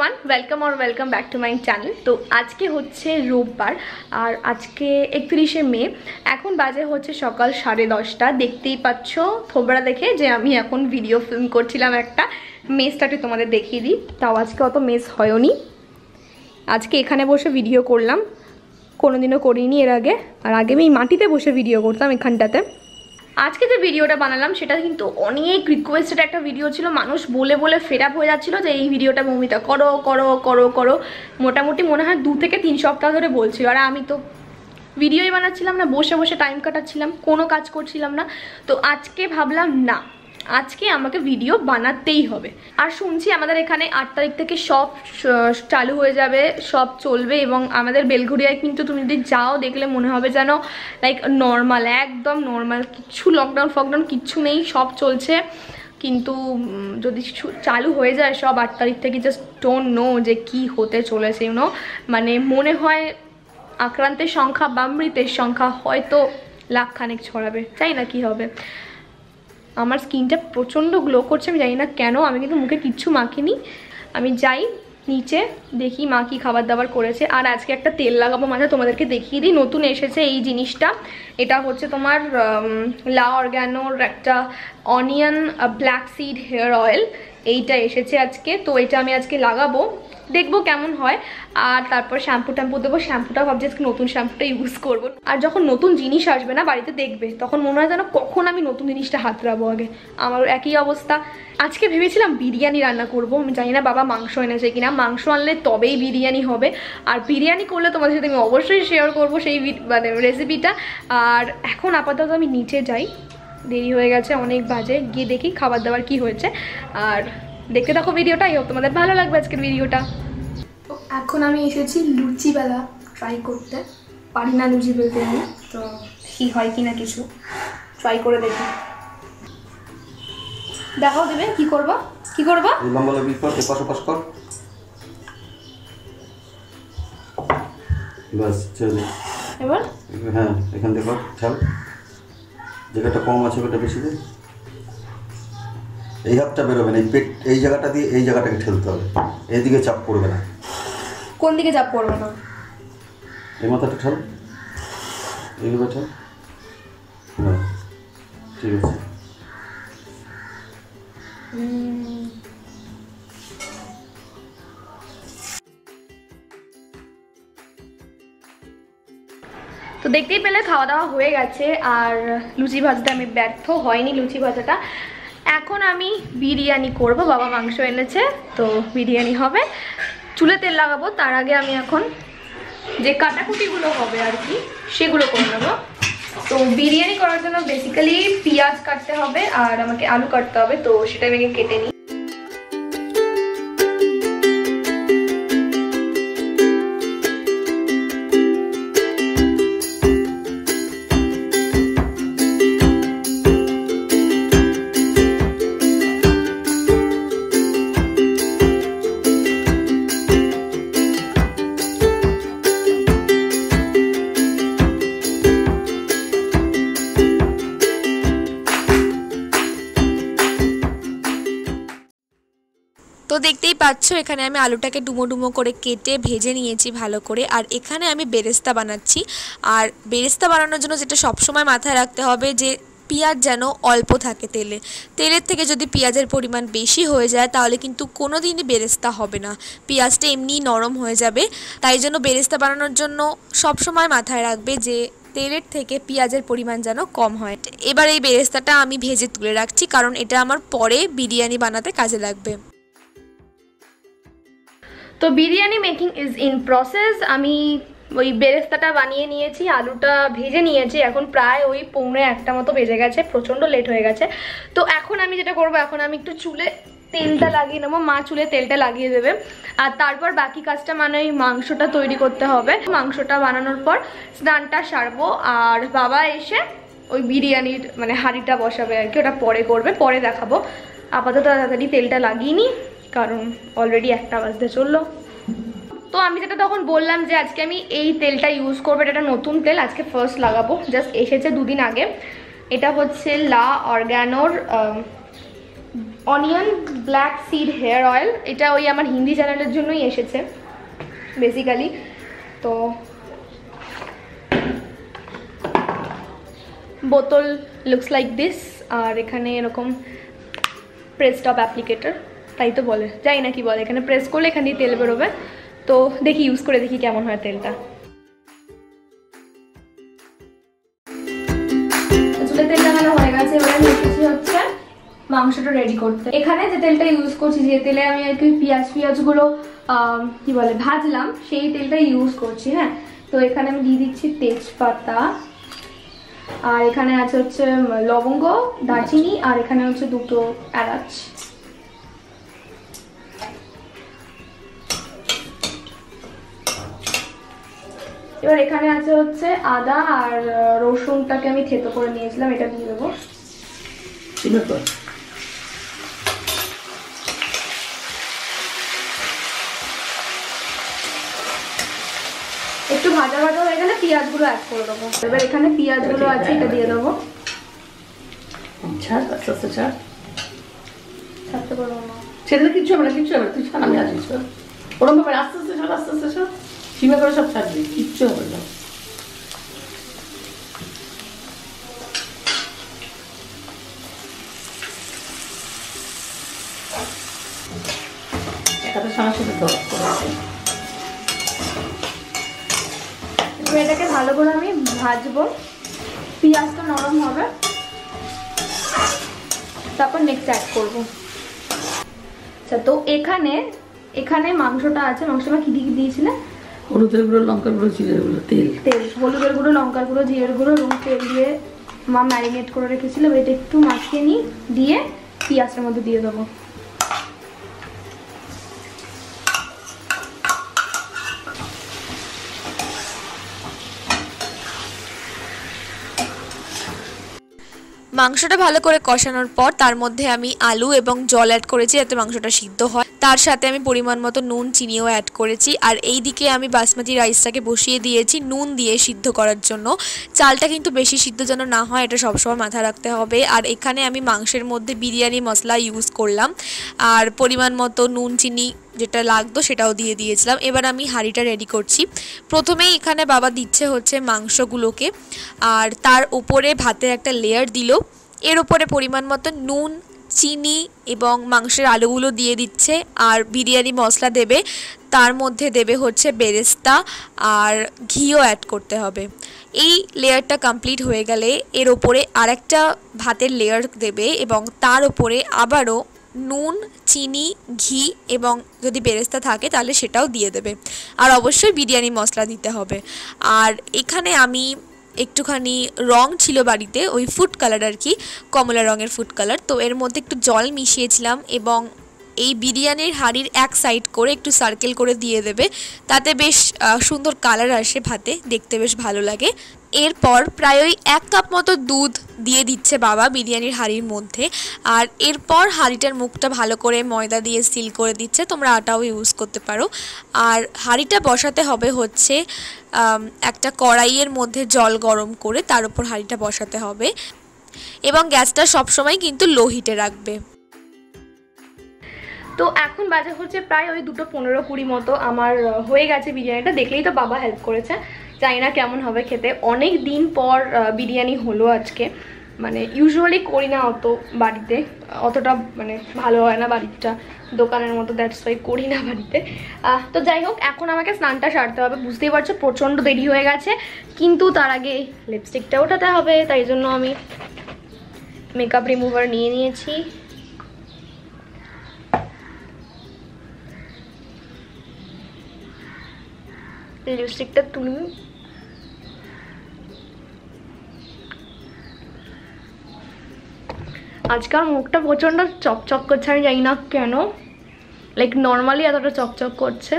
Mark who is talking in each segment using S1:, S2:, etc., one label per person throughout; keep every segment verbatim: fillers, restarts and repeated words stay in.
S1: Everyone welcome और welcome back to my channel. तो आज के होच्छे रोबबार और आज के एकत्रिशे मे एखन बाजे होच्छे सकाल साढ़े दसटा। देखतेई पाচ্ছো थोबड़ा देखे जे आमी एखन भिडियो फिल्म करछिलाम एकटा मेजटाके तोमादेर देखिए दिई। ताओ आजके अत मेज हयनि, आजके एखाने बसे भिडियो करलाम, कोनोदिनও करिনি एर आगे। और आगे আমি মাটিতে বসে ভিডিও করতাম এখানটাতে। আজকে যে ভিডিওটা বানালাম সেটা কিন্তু অনেক রিকোয়েস্টেড একটা ভিডিও ছিল। মানুষ বলে বলে ফেড আপ হয়ে যাচ্ছিল যে এই ভিডিওটা মৌমিতা করো করো করো করো মোটামুটি মনে হয় দু থেকে তিন সপ্তাহ ধরে বলছিল। আর আমি তো ভিডিওই বানাচ্ছিলাম না, বসে বসে টাইম কাটাচ্ছিলাম, কোনো কাজ করছিলাম না। তো আজকে ভাবলাম না, আজকে আমাকে ভিডিও বানাতেই হবে। আর শুনছি আমাদের এখানে আট তারিখ থেকে সব চালু হয়ে যাবে, সব চলবে এবং আমাদের বেলঘরিয়ায় কিন্তু তুমি যদি যাও দেখলে মনে হবে যেন লাইক নর্মাল, একদম নর্মাল, কিচ্ছু লকডাউন ফকডাউন কিচ্ছু নেই, সব চলছে। কিন্তু যদি চালু হয়ে যায় সব আট তারিখ থেকে, জাস্ট ডোন্ট নো যে কি হতে চলেছে। ইউনো মানে মনে হয় আক্রান্তের সংখ্যা বা মৃতের সংখ্যা হয়তো লাখখানেক ছড়াবে, চাই না কি হবে। আমার স্কিনটা প্রচণ্ড গ্লো করছে, আমি জানি না কেন। আমি কিন্তু মুখে কিচ্ছু মাখিনি। আমি যাই নিচে দেখি মা কি খাবার দাবার করেছে। আর আজকে একটা তেল লাগাবো মাথায়, তোমাদেরকে দেখিয়ে দিই। নতুন এসেছে এই জিনিসটা, এটা হচ্ছে তোমার লা অর্গ্যানোর একটা onion black seed hair oil, এইটা এসেছে আজকে। তো এটা আমি আজকে লাগাবো, দেখবো কেমন হয়। আর তারপর শ্যাম্পু ট্যাম্পু দেবো। শ্যাম্পুটা ভাবছি আজকে নতুন শ্যাম্পুটা ইউজ করবো। আর যখন নতুন জিনিস আসবে না বাড়িতে দেখবে, তখন মনে হয় যেন কখন আমি নতুন জিনিসটা হাত রাখবো। আগে আমার একই অবস্থা। আজকে ভেবেছিলাম বিরিয়ানি রান্না করবো, আমি জানি না বাবা মাংস এনেছে কিনা। মাংস আনলে তবেই বিরিয়ানি হবে। আর বিরিয়ানি করলে তোমাদের সাথে আমি অবশ্যই শেয়ার করবো সেই মানে রেসিপিটা। আর এখন আপাতত আমি নিচে যাই, দেরি হয়ে গেছে, অনেক বাজে, গিয়ে দেখি খাবার দাবার কি হয়েছে। আর দেখতে থাকো ভিডিওটা, আই হোপ তোমাদের ভালো লাগবে আজকের ভিডিওটা। তো এখন আমি এসেছি লুচি বেলা ট্রাই করতে, পারি না লুচি বেলতে আমি, তো কি হয় কিনা কিছু ট্রাই করে দেখি। দেখাও দেবে কি করবা কি করবা
S2: লম্বা লম্বি কর, এপাশ ওপাশ কর, বাস চলে।
S1: এবার
S2: হ্যাঁ এখান থেকে কর, ছাড়, জায়গাটা কম আছে ওটা বেশি দে। এই হাতটা বেরোবে না, এই পেট এই জায়গাটা দিয়ে এই জায়গাটাকে ঠেলতে হবে, এইদিকে চাপ পড়বে না।
S1: কোন দিকে চাপ পড়বে না?
S2: এই মাথাটা ঠেল, এইভাবে ঠেল, ঠিক আছে। তো দেখতেই পেলে খাওয়া দাওয়া হয়ে গেছে। আর লুচি ভাজাটা আমি ব্যর্থ হয়নি, লুচি ভাজাটা। এখন আমি বিরিয়ানি করব, বাবা মাংস এনেছে তো বিরিয়ানি হবে। চুলে তেল লাগাবো, তার আগে আমি এখন যে কাটাকুটিগুলো হবে আর কি সেগুলো করে নেবো। তো বিরিয়ানি করার জন্য বেসিক্যালি পেঁয়াজ কাটতে হবে আর আমাকে আলু কাটতে হবে, তো সেটা আমি কেটে নিই।
S3: তো দেখতেই পাচ্ছ এখানে আমি আলুটাকে ডুমো ডুমো করে কেটে ভেজে নিয়েছি ভালো করে। আর এখানে আমি বেরেস্তা বানাচ্ছি। আর বেরেস্তা বানানোর জন্য যেটা সবসময় মাথায় রাখতে হবে যে পেঁয়াজ যেন অল্প থাকে তেলে। তেলের থেকে যদি পেঁয়াজের পরিমাণ বেশি হয়ে যায় তাহলে কিন্তু কোনো দিনই বেরেস্তা হবে না, পেঁয়াজটা এমনি নরম হয়ে যাবে। তাই জন্য বেরেস্তা বানানোর জন্য সবসময় মাথায় রাখবে যে তেলের থেকে পেঁয়াজের পরিমাণ যেন কম হয়। এবার এই বেরেস্তাটা আমি ভেজে তুলে রাখছি, কারণ এটা আমার পরে বিরিয়ানি বানাতে কাজে লাগবে।
S1: তো biryani making is in process. আমি ওই বেরেস্তাটা বানিয়ে নিয়েছি, আলুটা ভেজে নিয়েছি। এখন প্রায় ওই পৌনে একটা মতো বেজে গেছে, প্রচণ্ড লেট হয়ে গেছে। তো এখন আমি যেটা করবো, এখন আমি একটু চুলে তেলটা লাগিয়ে নেবো, মা চুলে তেলটা লাগিয়ে দেবে। আর তারপর বাকি কাজটা মানে ওই মাংসটা তৈরি করতে হবে। মাংসটা বানানোর পর স্নানটা সারবো, আর বাবা এসে ওই বিরিয়ানির মানে হাঁড়িটা বসাবে আর কি, ওটা পরে করবে, পরে দেখাবো। আপাতত তাড়াতাড়ি তেলটা লাগিয়ে নিই, কারণ অলরেডি একটা বাজতে চললো। তো আমি যেটা তখন বললাম যে আজকে আমি এই তেলটা ইউজ করবো, এটা নতুন তেল, আজকে ফার্স্ট লাগাবো, জাস্ট এসেছে দুদিন আগে। এটা হচ্ছে লা অর্গ্যানোর onion black seed hair oil. এটা ওই আমার হিন্দি চ্যানেলের জন্যই এসেছে বেসিক্যালি। তো বোতল লুকস লাইক দিস, আর এখানে এরকম প্রেস টপ অ্যাপ্লিকেটার, তাই তো বলে, যাই না কি বলে, এখানে প্রেস করলে এখান দিয়ে তেল বেরোবে। তো দেখি ইউজ করে দেখি কেমন হয় তেলটা। চুলে তেলটা ভালো হয়ে গেছে, এবার আমি এসেছি হচ্ছে মাংসটা রেডি করতে। এখানে যে তেলটা ইউজ করছি, যে তেলে আমি আর কি পেঁয়াজ পেঁয়াজগুলো কি বলে ভাজলাম, সেই তেলটা ইউজ করছি। হ্যাঁ, তো এখানে আমি দিয়ে দিচ্ছি তেজপাতা, আর এখানে আছে হচ্ছে লবঙ্গ, দারচিনি, আর এখানে হচ্ছে দুটো এলাচ। এবার এখানে আছে হচ্ছে আদা আর রসুনটাকে আমি থেতো করে নিয়েছিলাম, এটা দিয়ে দেবো। একটু ভাজা ভাজা হয়ে গেলে পেঁয়াজগুলো অ্যাড করে দেবো। এবার এখানে পেঁয়াজগুলো আছে, এটা দিয়ে দেবো। ছাড়তে পারবো না,
S2: ছেড়ে কিচ্ছু হবে না, কিচ্ছু হবে না, তুই ছাড়, আমি আছি। ওরকম ব্যাপারে আস্তে আস্তে ছাড়, আস্তে আস্তে ছাড়, সীমা করে সব ছাড়বি, কিচ্ছু হবে না। এটাতে সাংসারিক দরকার।
S1: এটাকে ভালো করে আমি ভাজবো, পেঁয়াজটা নরম হবে, তারপর নেক্সট অ্যাড করবো। আচ্ছা, তো এখানে এখানে মাংসটা আছে। মাংসটা কি দিয়ে দিয়েছিলে?
S2: হলুদের গুঁড়ো, লঙ্কার গুঁড়ো, জিরের গুঁড়ো, তেল
S1: তেল হলুদের গুঁড়ো, লঙ্কার গুঁড়ো, জিরের গুঁড়ো এবং তেল দিয়ে মা ম্যারিনেট করে রেখেছিল। এটা একটু মাখিয়ে নিই, দিয়ে পেঁয়াজটার মধ্যে দিয়ে দেবো।
S3: মাংসটা ভালো করে কষানোর পর তার মধ্যে আমি আলু এবং জল অ্যাড করেছি যাতে মাংসটা সিদ্ধ হয়। তার সাথে আমি পরিমাণ মতো নুন, চিনিও অ্যাড করেছি। আর এই দিকে আমি বাসমতি রাইসটাকে বসিয়ে দিয়েছি নুন দিয়ে সিদ্ধ করার জন্য। চালটা কিন্তু বেশি সিদ্ধ যেন না হয়, এটা সবসময় মাথায় রাখতে হবে। আর এখানে আমি মাংসের মধ্যে বিরিয়ানি মশলা ইউজ করলাম, আর পরিমাণ মতো নুন, চিনি যেটা লাগতো সেটাও দিয়ে দিয়েছিলাম। এবার আমি হাঁড়িটা রেডি করছি। প্রথমেই এখানে বাবা দিচ্ছে হচ্ছে মাংসগুলোকে, আর তার উপরে ভাতের একটা লেয়ার দিল। এর উপরে পরিমাণ মতো নুন, চিনি এবং মাংসের আলুগুলো দিয়ে দিচ্ছে, আর বিরিয়ানি মশলা দেবে। তার মধ্যে দেবে হচ্ছে বেরেস্তা, আর ঘিও অ্যাড করতে হবে। এই লেয়ারটা কমপ্লিট হয়ে গেলে এর ওপরে আরেকটা ভাতের লেয়ার দেবে, এবং তার ওপরে আবারও নুন, চিনি, ঘি এবং যদি বেরেস্তা থাকে তাহলে সেটাও দিয়ে দেবে। আর অবশ্যই বিরিয়ানি মশলা দিতে হবে। আর এখানে আমি একটুখানি রং ছিল বাড়িতে, ওই ফুড কালার আর কি, কমলা রঙের ফুড কালার, তো এর মধ্যে একটু জল মিশিয়েছিলাম এবং এই বিরিয়ানির হাঁড়ির এক সাইড করে একটু সার্কেল করে দিয়ে দেবে, তাতে বেশ সুন্দর কালার আসে ভাতে, দেখতে বেশ ভালো লাগে। এরপর প্রায় ওই এক কাপ মতো দুধ দিয়ে দিচ্ছে বাবা বিরিয়ানির হাঁড়ির মধ্যে। আর এরপর হাঁড়িটার মুখটা ভালো করে ময়দা দিয়ে সিল করে দিচ্ছে, তোমরা আটাও ইউজ করতে পারো। আর হাঁড়িটা বসাতে হবে হচ্ছে একটা কড়াইয়ের মধ্যে জল গরম করে, তার উপর হাঁড়িটা বসাতে হবে, এবং গ্যাসটা সবসময় কিন্তু লো হিটে রাখবে।
S1: তো এখন বাজে হচ্ছে প্রায় ওই দুটো পনেরো কুড়ি মতো আমার হয়ে গেছে বিরিয়ানিটা। দেখলেই তো বাবা হেল্প করেছে, জানি না কেমন হবে খেতে। অনেক দিন পর বিরিয়ানি হলো আজকে, মানে ইউজুয়ালি করি না অত বাড়িতে, অতটা মানে ভালো হয় না বাড়িটা দোকানের মতো, দ্যাটস ওয়াই করি না বাড়িতে। তো যাই হোক, এখন আমাকে স্নানটা সারতে হবে, বুঝতেই পারছো প্রচণ্ড দেরি হয়ে গেছে। কিন্তু তার আগে লিপস্টিকটা ওঠাতে হবে, তাই জন্য আমি মেকআপ রিমুভার নিয়ে নিয়েছি। লিপস্টিকটা তুলি, আজকাল মুখটা প্রচণ্ড চকচক করছে, আমি জানি না কেন, লাইক নর্মালি এতটা চকচক করছে।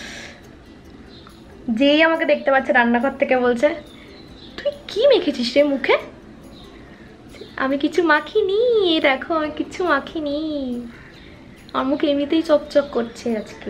S1: যেই আমাকে দেখতে পাচ্ছে রান্নাঘর থেকে বলছে, তুই কি মেখেছিস রে মুখে? আমি কিছু মাখিনি, দেখো আমি কিছু মাখিনি, আমার মুখ এমনিতেই চকচক করছে আজকে।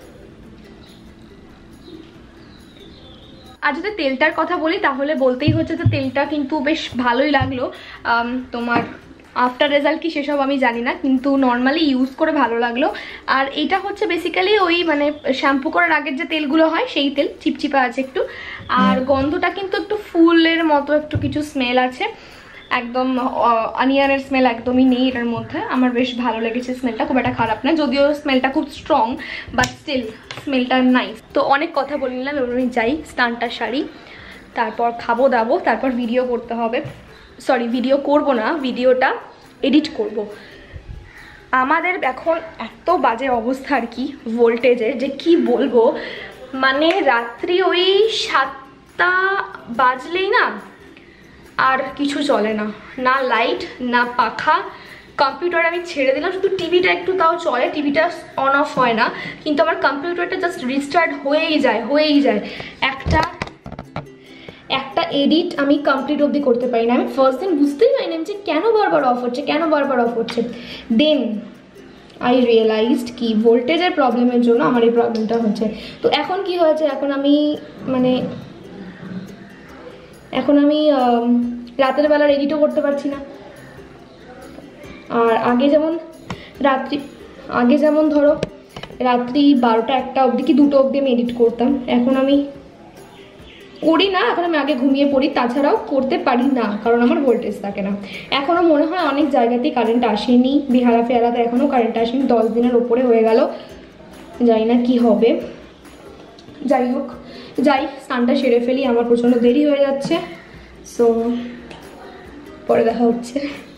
S1: আর যদি তেলটার কথা বলি তাহলে বলতেই হচ্ছে যে তেলটা কিন্তু বেশ ভালোই লাগলো। তোমার আফটার রেজাল্ট কি সেসব আমি জানি না, কিন্তু নর্মালি ইউজ করে ভালো লাগলো। আর এটা হচ্ছে বেসিক্যালি ওই মানে শ্যাম্পু করার আগের যে তেলগুলো হয় সেই তেল, চিপচিপা আছে একটু। আর গন্ধটা কিন্তু একটু ফুলের মতো একটু কিছু স্মেল আছে, একদম অনিয়নের স্মেল একদমই নেই এটার মধ্যে। আমার বেশ ভালো লেগেছে স্মেলটা, খুব একটা খারাপ না, যদিও স্মেলটা খুব স্ট্রং, বাট স্টিল স্মেলটা নাইস। তো অনেক কথা বলে নিলাম, এবার আমি যাই স্নানটা সারি, তারপর খাবো দাবো, তারপর ভিডিও করতে হবে। সরি ভিডিও করব না, ভিডিওটা এডিট করব। আমাদের এখন এত বাজে অবস্থা আর কি ভোল্টেজের, যে কি বলবো, মানে রাত্রি ওই সাতটা বাজলেই না আর কিছু চলে না, না লাইট না পাখা। কম্পিউটার আমি ছেড়ে দিলাম, শুধু টিভিটা একটু তাও চলে, টিভিটা অন অফ হয় না, কিন্তু আমার কম্পিউটারটা জাস্ট রিস্টার্ট হয়েই যায় হয়েই যায় একটা একটা এডিট আমি কমপ্লিট অবধি করতে পারি না। আমি ফার্স্ট দিন বুঝতেই পারিনি যে কেন বারবার অফ হচ্ছে কেন বারবার অফ হচ্ছে দেন আই রিয়েলাইজড কি ভোল্টেজের প্রবলেমের জন্য আমার এই প্রবলেমটা হচ্ছে। তো এখন কি হয়েছে, এখন আমি মানে এখন আমি রাতের বেলার এডিটও করতে পারছি না। আর আগে যেমন রাত্রি আগে যেমন ধরো রাত্রি বারোটা একটা অবধি কি দুটো অবধি আমি এডিট করতাম, এখন আমি করি না। এখন আমি আগে ঘুমিয়ে পড়ি, তাছাড়াও করতে পারি না কারণ আমার ভোল্টেজ থাকে না। এখনও মনে হয় অনেক জায়গাতেই কারেন্ট আসেনি, বিহারা ফেহারাতে এখনও কারেন্ট আসেনি, দশ দিনের ওপরে হয়ে গেল, জানি না কি হবে। যাই হোক, যাই স্নানটা সেরে ফেলি, আমার প্রচণ্ড দেরি হয়ে যাচ্ছে। সো পরে দেখা হচ্ছে।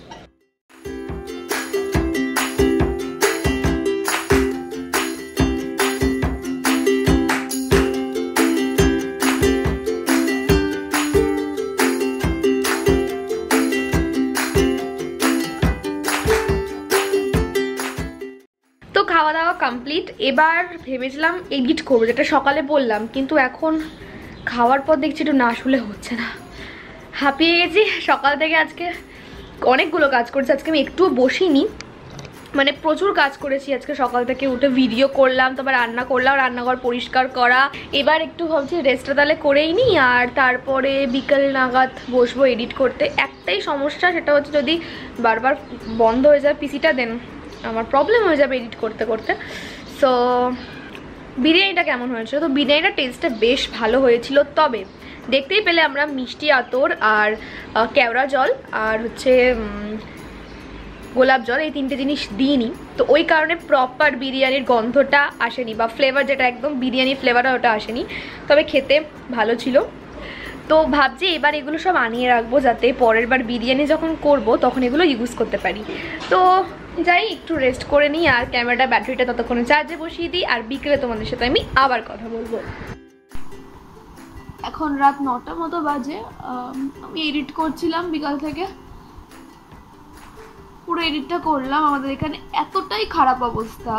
S2: খাওয়া দাওয়া কমপ্লিট, এবার ভেবেছিলাম এডিট করবো যেটা সকালে বললাম, কিন্তু এখন খাওয়ার পর দেখছি একটু না শুলে হচ্ছে না, হাঁপিয়ে গেছি সকাল থেকে। আজকে অনেকগুলো কাজ করেছি, আজকে আমি একটুও বসিনি, মানে প্রচুর কাজ করেছি আজকে সকাল থেকে উঠে। ভিডিও করলাম, তারপর রান্না করলাম, রান্নাঘর পরিষ্কার করা, এবার একটু ভাবছি রেস্টটা তাহলে করেই নিই, আর তারপরে বিকেল নাগাদ বসবো এডিট করতে। একটাই সমস্যা, সেটা হচ্ছে যদি বারবার বন্ধ হয়ে যায় পিসিটা দেন আমার প্রবলেম হয়ে যাবে এডিট করতে করতে। সো বিরিয়ানিটা কেমন হয়েছিল, তো বিরিয়ানিটা টেস্টটা বেশ ভালো হয়েছিল, তবে দেখতেই পেলে আমরা মিষ্টি আতর আর কেওড়া জল আর হচ্ছে গোলাপ জল এই তিনটে জিনিস দিইনি, তো ওই কারণে প্রপার বিরিয়ানির গন্ধটা আসেনি, বা ফ্লেভার যেটা একদম বিরিয়ানি ফ্লেভারটা ওটা আসেনি, তবে খেতে ভালো ছিল। তো ভাবছি এবার এগুলো সব আনিয়ে রাখবো, যাতে পরের বার বিরিয়ানি যখন করব তখন এগুলো ইউজ করতে পারি। তো যাই একটু রেস্ট করে নিই, আর ক্যামেরাটা ব্যাটারিটা ততক্ষণে চার্জে বসিয়ে দিই, আর বিকেলে তোমাদের সাথে আমি আবার কথা বলবো। এখন রাত নটা মতো বাজে, আমি এডিট করছিলাম বিকাল থেকে, পুরো এডিটটা করলাম। আমাদের এখানে এতটাই খারাপ অবস্থা,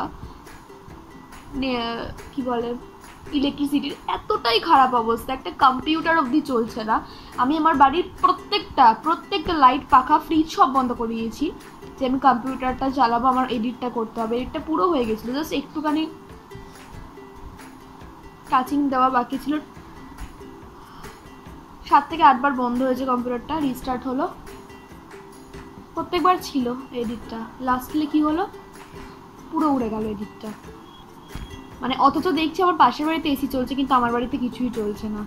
S2: কি বলে ইলেকট্রিসিটির এতটাই খারাপ অবস্থা, একটা কম্পিউটার অবধি চলছে না। আমি আমার বাড়ির প্রত্যেকটা প্রত্যেকটা লাইট পাখা ফ্রিজ সব বন্ধ করে দিয়েছি, যে আমি কম্পিউটারটা চালাবো, আমার এডিটটা করতে হবে। এডিটটা পুরো হয়ে গেছিলো, জাস্ট একটুখানি টাচিং দেওয়া বাকি ছিল। সাত থেকে আটবার বন্ধ হয়েছে কম্পিউটারটা, রিস্টার্ট হলো, প্রত্যেকবার ছিল এডিটটা, লাস্টলি কি হলো পুরো উড়ে গেল এডিটটা। মানে অথচ দেখছি আমার পাশের বাড়িতে এসি চলছে, কিন্তু আমার বাড়িতে কিছুই চলছে না।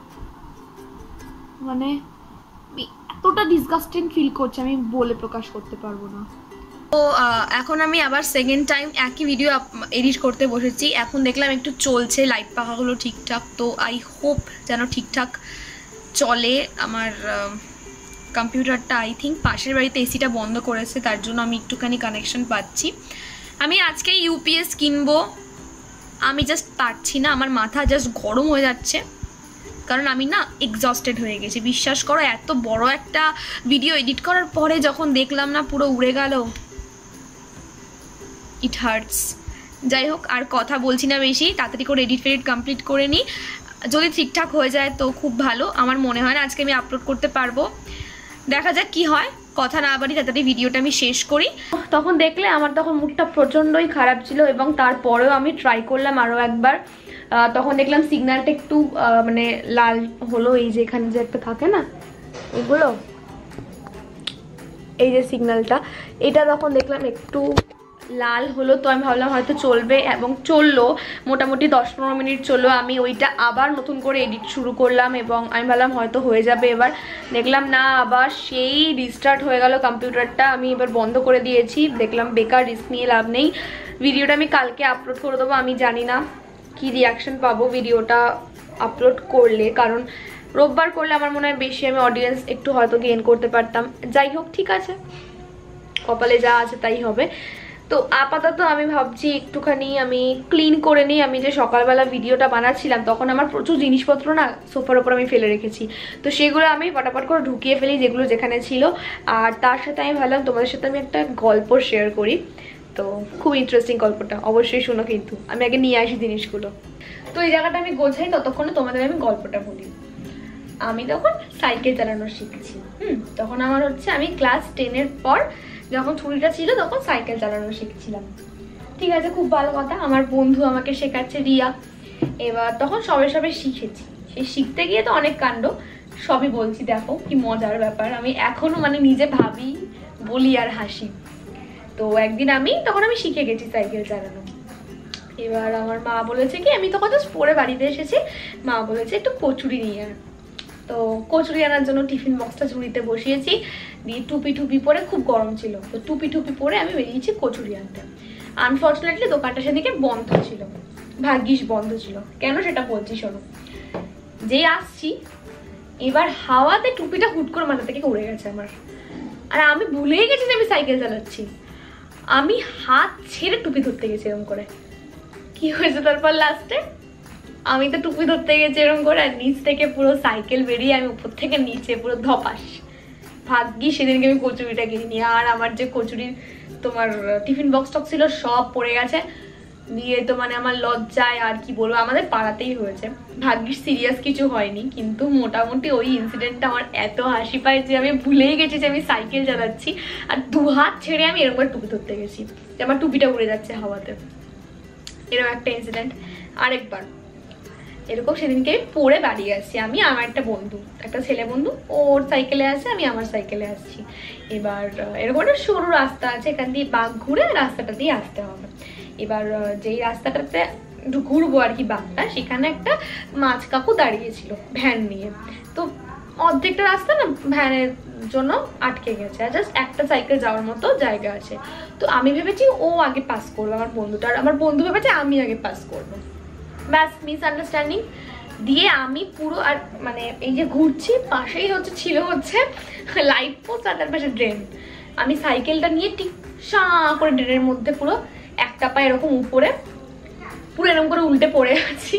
S2: মানে এতটা ডিসগাস্টিং ফিল করছে, আমি বলে প্রকাশ করতে পারবো না। তো এখন আমি আবার সেকেন্ড টাইম একই ভিডিও এডিট করতে বসেছি। এখন দেখলাম একটু চলছে, লাইট পাখাগুলো ঠিকঠাক, তো আই হোপ যেন ঠিকঠাক চলে আমার কম্পিউটারটা। আই থিঙ্ক পাশের বাড়িতে এসিটা বন্ধ করেছে, তার জন্য আমি একটুখানি কানেকশন পাচ্ছি। আমি আজকে ইউপিএস কিনবো, আমি জাস্ট পারছি না, আমার মাথা জাস্ট গরম হয়ে যাচ্ছে, কারণ আমি না এক্সস্টেড হয়ে গেছি। বিশ্বাস করো, এত বড় একটা ভিডিও এডিট করার পরে যখন দেখলাম না পুরো উড়ে গেল, ইট হার্টস। যাই হোক, আর কথা বলছি না বেশি, তাড়াতাড়ি করে এডিট ফেডিট কমপ্লিট করে নিই। যদি ঠিকঠাক হয়ে যায় তো খুব ভালো, আমার মনে হয় না আজকে আমি আপলোড করতে পারবো, দেখা যাক কি হয়। কথা না বাড়ি, তাড়াতাড়ি ভিডিওটা আমি শেষ করি। তখন দেখলে আমার তখন মুডটা প্রচণ্ডই খারাপ ছিল, এবং তারপরেও আমি ট্রাই করলাম আরও একবার। তখন দেখলাম সিগন্যালটা একটু মানে লাল হলো, এই যে এখানে যে একটা থাকে না এগুলো,
S1: এই যে সিগন্যালটা, এটা তখন দেখলাম একটু লাল হলো, তো আমি ভাবলাম হয়তো চলবে, এবং চললো মোটামুটি দশ পনেরো মিনিট চললো। আমি ওইটা আবার নতুন করে এডিট শুরু করলাম এবং আমি ভাবলাম হয়তো হয়ে যাবে, এবার দেখলাম না, আবার সেই রিস্টার্ট হয়ে গেল কম্পিউটারটা। আমি এবার বন্ধ করে দিয়েছি, দেখলাম বেকার, রিস্ক নিয়ে লাভ নেই। ভিডিওটা আমি কালকে আপলোড করে দেবো, আমি জানি না কি রিয়াকশন পাবো ভিডিওটা আপলোড করলে, কারণ রোববার করলে আমার মনে হয় বেশি আমি অডিয়েন্স একটু হয়তো গেইন করতে পারতাম। যাই হোক, ঠিক আছে, কপালে যা আছে তাই হবে। তো আপাতত আমি ভাবছি একটুখানি আমি ক্লিন করে নিই। আমি যে সকালবেলা ভিডিওটা বানাচ্ছিলাম তখন আমার প্রচুর জিনিসপত্র না সোফার ওপর আমি ফেলে রেখেছি, তো সেগুলো আমি ফটাফট করে ঢুকিয়ে ফেলি যেগুলো যেখানে ছিল। আর তার সাথে আমি ভাবলাম তোমাদের সাথে আমি একটা গল্প শেয়ার করি, তো খুব ইন্টারেস্টিং গল্পটা, অবশ্যই শোনো। কিন্তু আমি আগে নিয়ে আসি জিনিসগুলো। তো এই জায়গাটা আমি গোছাই, ততক্ষণে তোমাদের আমি গল্পটা বলি। আমি তখন সাইকেল চালানো শিখছি। হুম তখন আমার হচ্ছে আমি ক্লাস টেনের পর যখন ছুটিটা ছিল তখন সাইকেল চালানো শিখছিলাম। ঠিক আছে, খুব ভালো কথা। আমার বন্ধু আমাকে শেখাচ্ছে, রিয়া। এবার তখন সবে সবে শিখেছি, সেই শিখতে গিয়ে তো অনেক কাণ্ড, সবই বলছি, দেখো কি মজার ব্যাপার। আমি এখনো মানে নিজে ভাবি, বলি আর হাসি। তো একদিন আমি তখন আমি শিখে গেছি সাইকেল চালানো। এবার আমার মা বলেছে কি, আমি তখন জাস্ট পরে বাড়িতে এসেছি, মা বলেছে একটু কচুরি নিয়ে আয়। তো কচুরি আনার জন্য টিফিন বক্সটা ঝুড়িতে বসিয়েছি, দিয়ে টুপি টুপি পরে, খুব গরম ছিল, তো টুপি টুপি পরে আমি বেরিয়েছি কচুরি আনতে। আনফর্চুনেটলি দোকানটা সেদিকে বন্ধ ছিল, ভাগ্যিস বন্ধ ছিল। কেন সেটা বলছি শোনো। যেই আসছি, এবার হাওয়াতে টুপিটা হুট করে মাথা থেকে উড়ে গেছে আমার, আর আমি ভুলেই গেছি যে আমি সাইকেল চালাচ্ছি। আমি হাত ছেড়ে টুপি ধরতে গেছি এরকম করে। কি হয়েছে তারপর লাস্টে, আমি তো টুপি ধরতে গেছি এরকম করে, আর নিচ থেকে পুরো সাইকেল বেরিয়ে আমি উপর থেকে নিচে পুরো ধপাস। ভাগ্যি সেদিনকে আমি কচুরিটা কিনি, আর আমার যে কচুরির তোমার টিফিন বক্স টক্স ছিল সব পড়ে গেছে। দিয়ে তো মানে আমার লজ্জায় আর কি বলবো, আমাদের পাড়াতেই হয়েছে। ভাগ্যিস সিরিয়াস কিছু হয়নি, কিন্তু মোটামুটি ওই ইনসিডেন্টটা আমার এত হাসি পায় যে আমি ভুলেই গেছি যে আমি সাইকেল চালাচ্ছি, আর দু হাত ছেড়ে আমি এরকম করে টুপি ধরতে গেছি, যে আমার টুপিটা উড়ে যাচ্ছে হাওয়াতে। এরকম একটা ইনসিডেন্ট। আরেকবার এরকম সেদিনকে আমি পড়ে বাড়ি আসছি, আমি আমার একটা বন্ধু, একটা ছেলে বন্ধু, ওর সাইকেলে আসছে, আমি আমার সাইকেলে আসছি। এবার এরকম একটা সরু রাস্তা আছে, এখান দিয়ে বাঁক ঘুরে রাস্তাটা দিয়ে আসতে হবে। এবার যেই রাস্তাটাতে ঘুরবো আর কি বাঁকটা, সেখানে একটা মাছ কাকু দাঁড়িয়েছিল ভ্যান নিয়ে। তো অর্ধেকটা রাস্তা না ভ্যানের জন্য আটকে গেছে, আর জাস্ট একটা সাইকেল যাওয়ার মতো জায়গা আছে। তো আমি ভেবেছি ও আগে পাস করবো, আমার বন্ধুটা, আর আমার বন্ধু ভেবেছে আমি আগে পাস করবো। ব্যাস মিসআন্ডারস্ট্যান্ডিং দিয়ে আমি পুরো, আর মানে এই যে ঘুরছি পাশেই হচ্ছে ছিল হচ্ছে লাইট পোস্ট, আর তার পাশে ড্রেন। আমি সাইকেলটা নিয়ে ঠিক সা করে ড্রেনের মধ্যে পুরো একটা পা এরকম উপরে পুরো এরকম করে উল্টে পড়ে আছি।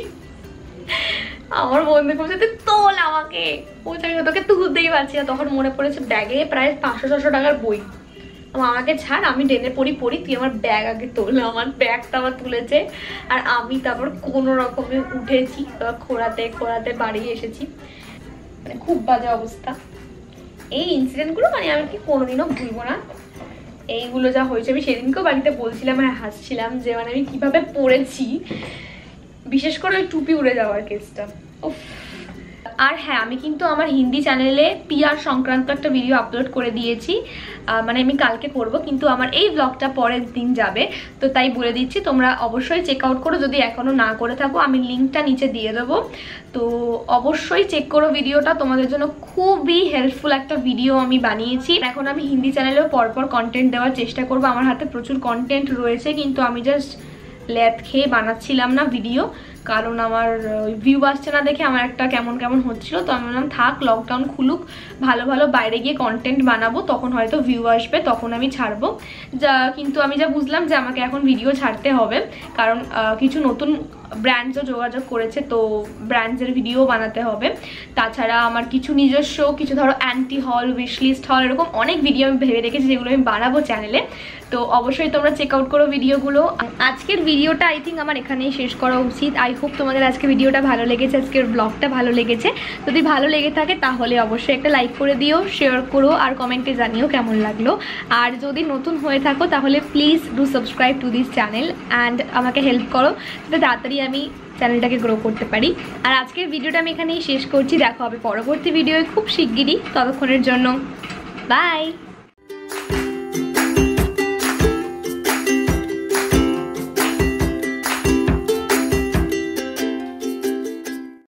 S1: আমার বন্ধু বলছে তুই তোল আমাকে, বলছে আমি তোকে তুলতেই পারছি না। তখন মনে পড়েছে ব্যাগে প্রায় পাঁচশো ছশো টাকার বই, আমাকে ছাড়, আমি ড্রেনে পড়ি পড়ি তুই আমার ব্যাগ আগে তোল। আমার ব্যাগটা আমার তুলেছে, আর আমি তারপর কোনো রকমে উঠেছি, খোঁড়াতে খোঁড়াতে বাড়ি এসেছি। মানে খুব বাজে অবস্থা। এই ইনসিডেন্টগুলো মানে আমি কি কোনোদিনও ভুলবো না। এইগুলো যা হয়েছে, আমি সেদিনকেও বাড়িতে বলছিলাম আর হাসছিলাম যে মানে আমি কিভাবে পড়েছি, বিশেষ করে ওই টুপি উড়ে যাওয়ার কেসটা। উফ। আর হ্যাঁ, আমি কিন্তু আমার হিন্দি চ্যানেলে পিআর সংক্রান্ত একটা ভিডিও আপলোড করে দিয়েছি, মানে আমি কালকে করব, কিন্তু আমার এই ব্লগটা পরের দিন যাবে, তো তাই বলে দিচ্ছি তোমরা অবশ্যই চেক আউট করো। যদি এখনো না করে থাকো আমি লিঙ্কটা নিচে দিয়ে দেবো, তো অবশ্যই চেক করো ভিডিওটা। তোমাদের জন্য খুবই হেল্পফুল একটা ভিডিও আমি বানিয়েছি। এখন আমি হিন্দি চ্যানেলেও পরপর কন্টেন্ট দেওয়ার চেষ্টা করব। আমার হাতে প্রচুর কন্টেন্ট রয়েছে, কিন্তু আমি জাস্ট ল্যাদ খেয়ে বানাচ্ছিলাম না ভিডিও, কারণ আমার ভিউ আসছে না দেখে আমার একটা কেমন কেমন হচ্ছিল। তো আমি বললাম থাক, লকডাউন খুলুক, ভালো ভালো বাইরে গিয়ে কন্টেন্ট বানাবো, তখন হয়তো ভিউ আসবে, তখন আমি ছাড়বো। যা কিন্তু আমি যা বুঝলাম যে আমাকে এখন ভিডিও ছাড়তে হবে, কারণ কিছু নতুন ব্র্যান্ডসও যোগাযোগ করেছে, তো ব্র্যান্ডসের ভিডিও বানাতে হবে। তাছাড়া আমার কিছু নিজস্ব কিছু ধরো অ্যান্টি হল, উইশলিস্ট হল, এরকম অনেক ভিডিও আমি ভেবে রেখেছি যেগুলো আমি বানাবো চ্যানেলে। তো অবশ্যই তোমরা চেক আউট করো ভিডিওগুলো। আজকের ভিডিওটা আই থিঙ্ক আমার এখানেই শেষ করা উচিত। আই হোপ তোমাদের আজকে ভিডিওটা ভালো লেগেছে, আজকের ব্লগটা ভালো লেগেছে। যদি ভালো লেগে থাকে তাহলে অবশ্যই একটা লাইক করে দিও, শেয়ার করো, আর কমেন্টে জানিও কেমন লাগলো। আর যদি নতুন হয়ে থাকো তাহলে please do subscribe to this channel and আমাকে হেল্প করো, যাতে তাড়াতাড়ি আমি চ্যানেলটাকে গ্রো করতে পারি। আর আজকের ভিডিওটা আমি এখানেই শেষ করছি। দেখা হবে পরবর্তী ভিডিওয় খুব শিগগিরই। ততক্ষণের জন্য বাই।